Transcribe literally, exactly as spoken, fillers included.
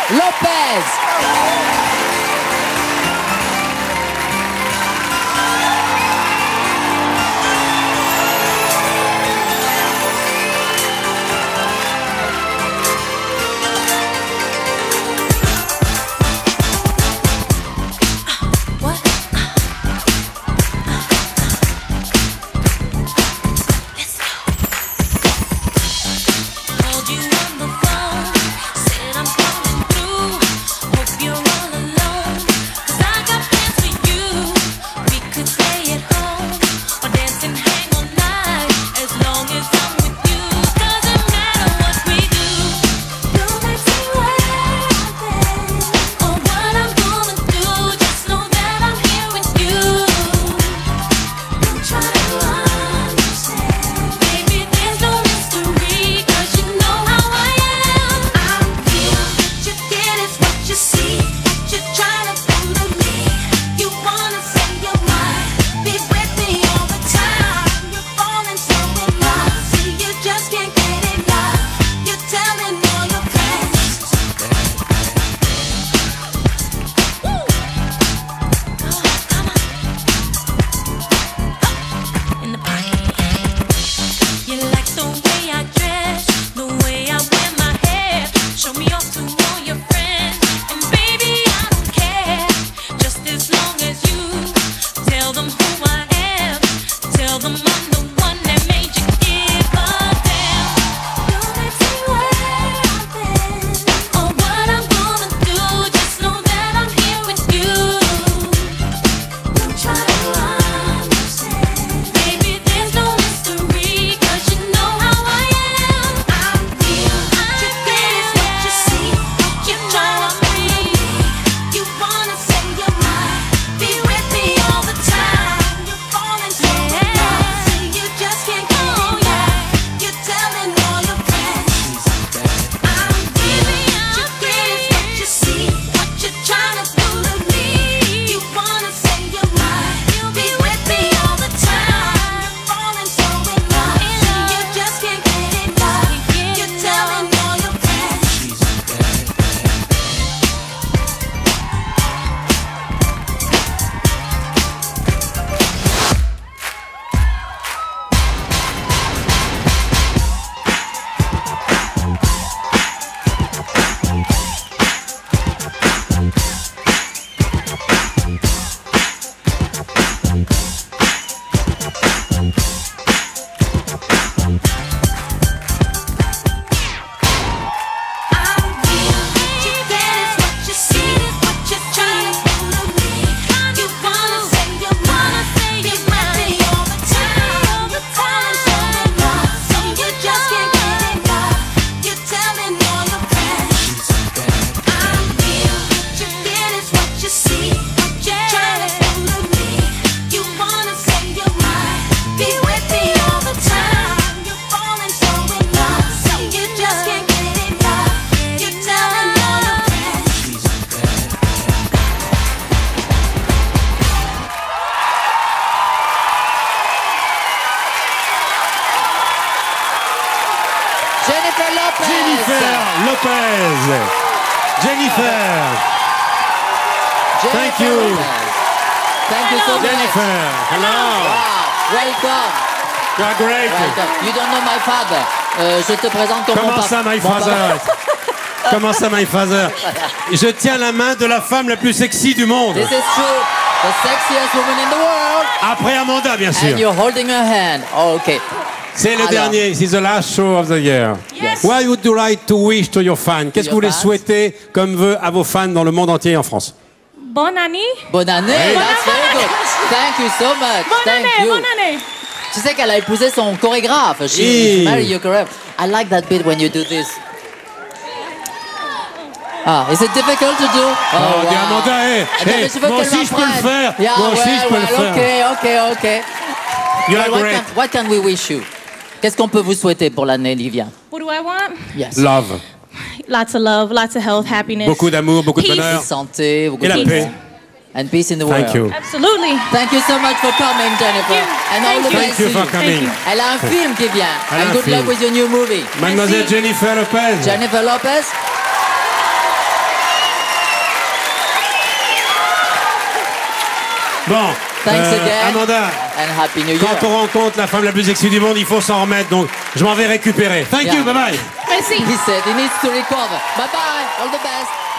Lopez. Jennifer Lopez. Jennifer. Thank you. Thank you so much. Jennifer. Hello. Wow. Welcome. You are great. Welcome. You don't know my father. Euh, je te présente comme Comment mon ça, my mon father? Comment ça, my father? Je tiens la main de la femme la plus sexy du monde. This is true. The sexiest woman in the world. Après Amanda, bien sûr. And you're holding her hand. Oh, okay. C'est le Alors. dernier. It's the last show of the year. Yes. What would you like to wish to your fans? Qu'est-ce que vous voulez fans? souhaiter comme vœu à vos fans dans le monde entier et en France? Bonne année. Bonne année. Hey. That's very good. Thank you so much. Bonne Thank année, you. bonne année. Tu sais qu'elle a épousé son chorégraphe. She, Oui. she married your choreographer. I like that bit when you do this. Ah, is it difficult to do? Oh, Oh, dis wow. Amanda, hey, Attends, hey, mais je veux moi qu'elle aussi je peux le m'apprenne. faire. Yeah, Moi aussi well, je peux well, le faire. Ok, ok, ok. You are Well, what, great. can, what can we wish you? Qu'est-ce qu'on peut vous souhaiter pour l'année, Livia? What do I want? Yes. Love. Lots of love, lots of health, happiness. Beaucoup d'amour, beaucoup de Peace. bonheur. Santé, beaucoup Et la de paix. and peace in the world. Thank you. Absolutely. Thank you so much for coming, Jennifer. And all the Thank best Thank you to for you. coming. you. Elle a un film qui vient. Elle a And un good film. luck with your new movie. Mademoiselle Merci. Jennifer Lopez. Jennifer Lopez. Bon, Thanks euh, again. Amanda, And Happy New Year. quand on rencontre la femme la plus sexy du monde, il faut s'en remettre, donc je m'en vais récupérer. Thank Yeah. you, bye bye. Merci. He said he needs to recover. Bye bye. All the best.